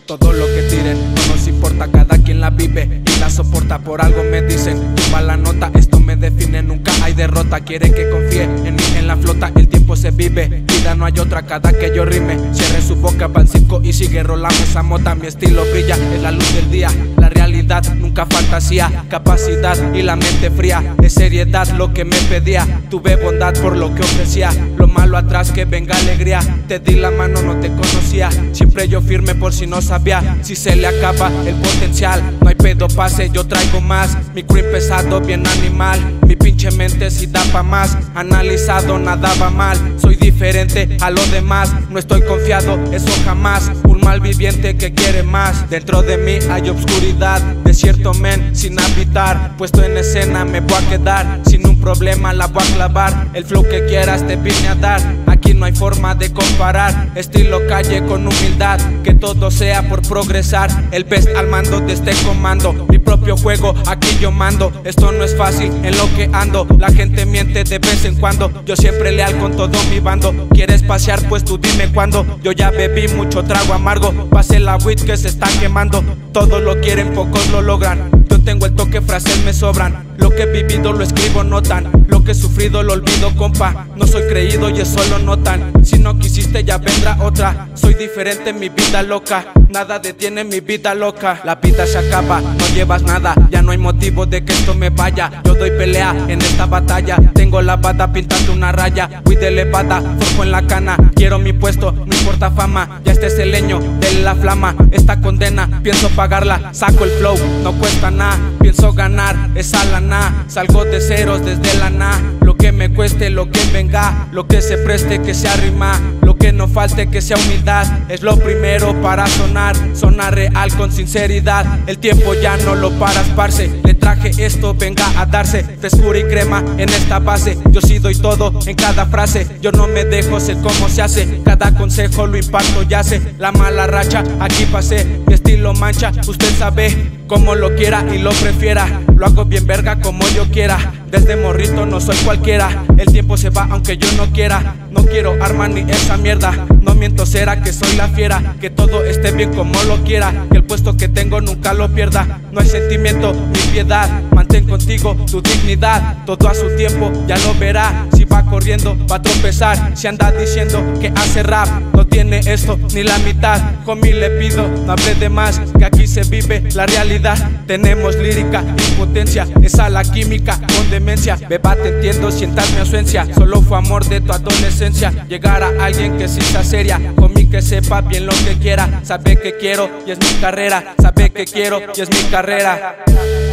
Todo lo que tiren no nos importa, cada quien la vive y la soporta. Por algo me dicen, tumba la nota, esto me define, nunca hay derrota. Quieren que confíe en mí, en la flota, el tiempo se vive, vida no hay otra, cada que yo rime. Cierre su boca pa'l circo y sigue rolando esa mota. Mi estilo brilla, es la luz del día, la realidad, nunca fantasía. Capacidad y la mente fría, es seriedad lo que me pedía. Tuve bondad por lo que ofrecía, lo malo atrás que venga alegría. Te di la mano, no te conocía, siempre yo firme por si no sabía. Si se le acaba el potencial, no hay pedo, pase, yo traigo más. Mi cream pesado, bien animal, mi pinche mente si da pa' más. Analizado, nada va mal, soy diferente a lo demás. No estoy confiado, eso jamás, un malviviente que quiere más. Dentro de mí hay obscuridad, desierto men sin habitar. Puesto en escena me voy a quedar, sin un problema la voy a clavar. El flow que quieras te vine a dar, aquí no hay forma de comparar. Estilo calle con humildad, que todo sea por progresar. El best al mando de este comando, mi propio juego aquí yo mando. Esto no es fácil en lo que ando, la gente miente de vez en cuando. Yo siempre leal con todo mi bando, ¿quieres pasear? Pues tú dime cuándo. Yo ya bebí mucho trago amargo, pasé la weed que se está quemando. Todos lo quieren, pocos lo logran. Yo tengo el toque, frases me sobran. Lo que he vivido lo escribo, notan. Lo que he sufrido lo olvido, compa. No soy creído y eso lo notan. Si no quisiste ya vendrá otra. Soy diferente en mi vida loca, nada detiene mi vida loca. La vida se acaba, no llevas nada, ya no hay motivo de que esto me vaya. Yo doy pelea en esta batalla, tengo la bada pintando una raya. Fui de elevada, forjo en la cana, quiero mi puesto, no importa fama. Ya este es el leño de la flama, esta condena pienso pagarla. Saco el flow, no cuesta nada, pienso ganar esa lana. Salgo de ceros desde la na, lo que me cueste, lo que venga, lo que se preste, que sea rima, lo que no falte, que sea humildad. Es lo primero para sonar, sonar real con sinceridad. El tiempo ya no lo paras, parce. Le traje esto, venga a darse frescura y crema en esta base. Yo sí doy todo en cada frase, yo no me dejo, sé cómo se hace. Cada consejo lo imparto, ya sé. La mala racha aquí pasé, mi estilo mancha, usted sabe. Como lo quiera y lo prefiera, lo hago bien verga como yo quiera. Desde morrito no soy cualquiera, el tiempo se va aunque yo no quiera. No quiero arma ni esa mierda, no miento, será que soy la fiera. Que todo esté bien como lo quiera, que el puesto que tengo nunca lo pierda. No hay sentimiento ni piedad, mantén contigo tu dignidad. Todo a su tiempo ya lo verá, si va corriendo va a tropezar. Si anda diciendo que hace rap, no tiene esto ni la mitad. Homie le pido, no hable de más, que aquí se vive la realidad. Tenemos lírica y potencia, esa la química con demencia. Beba te entiendo, sientas mi ausencia, solo fue amor de tu adolescencia. Llegar a alguien que sí sea seria, homie que sepa bien lo que quiera. Sabe que quiero y es mi carrera, sabe que quiero y es mi carrera.